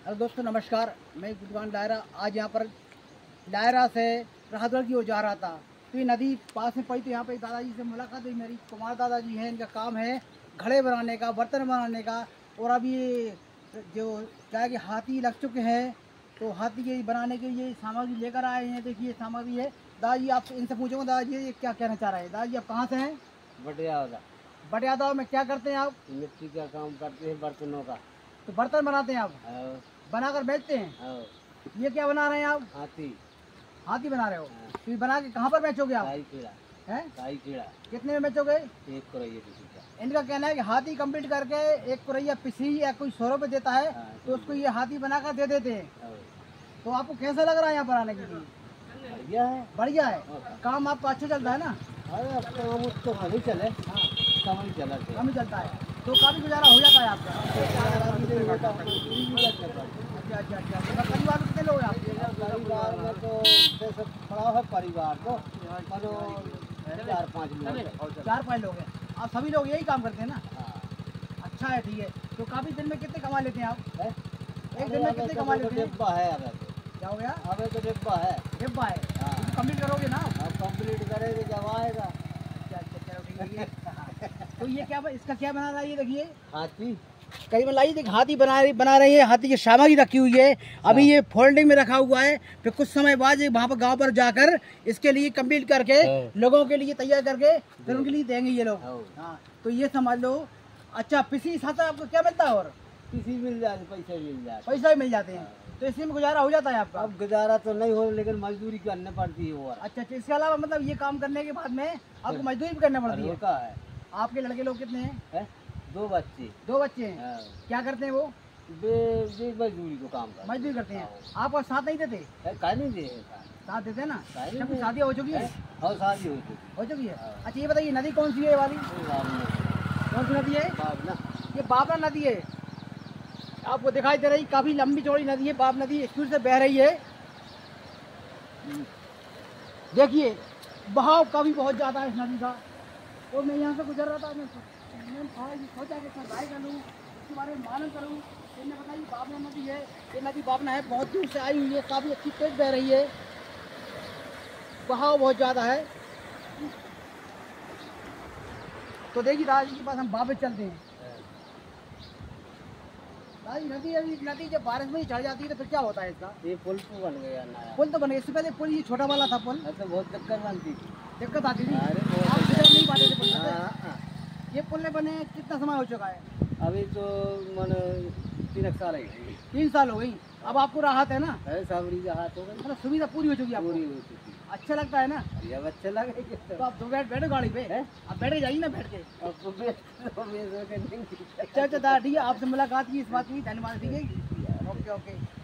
Hello दोस्तों नमस्कार। मैं विद्वान लायरा आज यहाँ पर लायरा से राहतगढ़ की ओर जा रहा था, तो ये नदी पास में पड़ी, तो यहाँ पे दादाजी से मुलाकात हुई मेरी। कुमार दादाजी हैं, इनका काम है घड़े बनाने का, बर्तन बनाने का। और अभी ये जो क्या है कि हाथी लग चुके हैं, तो हाथी के बनाने के लिए सामग्री लेकर आए हैं। देखिए सामग्री है। दादाजी आप इनसे पूछूंगा, दादाजी ये क्या कहना चाह रहे हैं? दादाजी आप कहाँ से हैं? बटियादा में क्या करते हैं आप? मिट्टी का काम करते हैं, बर्तनों का। तो बर्तन बनाते हैं आप, बनाकर बेचते हैं। ये क्या बना रहे हैं आप? हाथी बना रहे हो। तो ये बना के कहाँ पर बेचोगे आप? कीड़ा। कितने में बेचोगे? 1 कुरैया किसी का। इनका कहना है कि हाथी कंप्लीट करके 1 कुरैया पिसी या कोई 100 रुपये देता है, तो उसको ये हाथी बनाकर दे देते हैं। तो आपको कैसा लग रहा है यहाँ पर आने के लिए? बढ़िया है। बढ़िया है। काम आपका अच्छा चलता है ना? अरे अब काम तो कम ही चले, कम ही चलता है, तो काफी गुजारा हो जाता है आपका। अच्छा। तो परिवार में कितने लोग हैं आपके? परिवार में तो जैसे पड़ा है परिवार तो 4-5 लोग हैं। आप सभी लोग यही काम करते हैं ना? अच्छा है, ठीक है। तो काफी दिन में कितने कमा लेते हैं आप? एक दिन में कितने कमा लेते हैं? डिब्बा है अब। क्या हो गया? अब तो डिब्बा है। डिब्बा है। कंप्लीट करोगे ना? अब कंप्लीट करेंगे जब आएगा। चलो ठीक है। तो ये क्या, इसका क्या बना रहा है? ये देखिए हाथी कहीं में लाई, देख हाथी बना रही है। हाथी की सामग्री रखी हुई है, अभी ये फोल्डिंग में रखा हुआ है। फिर कुछ समय बाद ये वहाँ पर गांव पर जाकर इसके लिए कंप्लीट करके लोगों के लिए तैयार करके फिर उनके लिए देंगे ये लोग। हाँ, तो ये समझ लो। अच्छा, पिसी साथ आपको क्या मिलता है? और किसी मिल जाते, पैसा भी मिल जाते हैं, तो इसी में गुजारा हो जाता है आपका? अब गुजारा तो नहीं हो, लेकिन मजदूरी करनी पड़ती है। और अच्छा, इसके अलावा मतलब ये काम करने के बाद में आपको मजदूरी भी करना पड़ती है। आपके लड़के लोग कितने हैं? 2 बच्चे। 2 बच्चे हैं। क्या करते हैं वो? मजदूरी को काम करते। मजदूरी करते हैं। आपको साथ नहीं देते? नहीं दे साथ देते हैं ना? सबकी शादी हो चुकी है? और शादी हो चुकी है। अच्छा, ये बताइए नदी कौन सी है वाली? कौन सी नदी है? ये बाबना नदी है। आपको दिखाई दे रही, काफी लंबी चौड़ी नदी है। बाब नदी स्पीड से बह रही है। देखिए बहाव काफी बहुत ज्यादा है इस नदी का। और मैं यहाँ से गुजर रहा था, मैंने सोचा कि ट्राई कर लूँ, इसके बारे में मालूम करूँ। इन्हें बताइए बाबना नदी है। ये नदी बाबना है, बहुत दूर से आई हुई है, काफ़ी अच्छी तेज बह रही है, बहाव बहुत ज़्यादा है। तो देखिए दादाजी के पास हम वापस चलते हैं। दादाजी नदी जब बारिश में ही चढ़ जाती है तो फिर क्या होता है इसका? ये पुल तो बन गया नया। पुल तो बन गया। इससे पहले पुल ये छोटा वाला था पुल, तो बहुत दिक्कत बनती थी। दिक्कत आती थी, आप गुजर नहीं पाते थे पुल से। ये पुल बने कितना समय हो चुका है? अभी तो मैंने 3 साल है। 3 साल हो गई। अब आपको राहत है ना? सब राहत हो गई, मतलब सुविधा पूरी हो चुकी है? पूरी हो चुकी। अच्छा लगता है ना? अब अच्छा लगे। तो आप 2 बैठो गाड़ी पे, आप बैठे जाइए ना बैठ के। अच्छा दादा ठीक है, आपसे मुलाकात की, इस बात की धन्यवाद। ठीक है, ओके।